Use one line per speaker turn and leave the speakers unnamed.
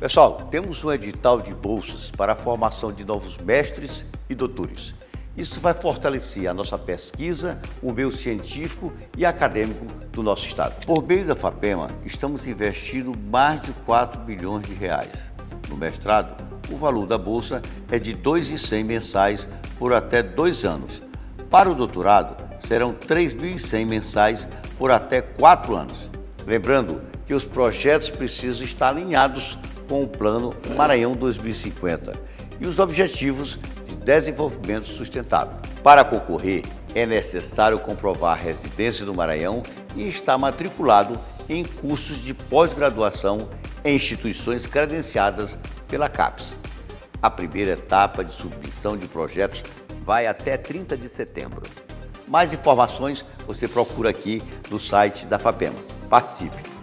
Pessoal, temos um edital de bolsas para a formação de novos mestres e doutores. Isso vai fortalecer a nossa pesquisa, o meio científico e acadêmico do nosso estado. Por meio da FAPEMA, estamos investindo mais de 4 bilhões de reais. No mestrado, o valor da bolsa é de R$ 2.100 mensais por até 2 anos. Para o doutorado, serão R$ 3.100 mensais por até 4 anos. Lembrando que os projetos precisam estar alinhados com o Plano Maranhão 2050 e os Objetivos de Desenvolvimento Sustentável. Para concorrer, é necessário comprovar a residência no Maranhão e estar matriculado em cursos de pós-graduação em instituições credenciadas pela CAPES. A primeira etapa de submissão de projetos vai até 30 de setembro. Mais informações você procura aqui no site da FAPEMA. Participe!